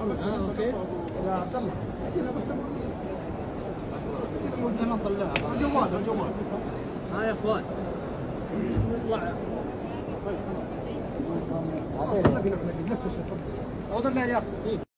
اوكي يا عبد الله بس ودنا نطلعها الجوال ها يا اخوان نطلع اعطينا نفس الشيء. اوضر لي يا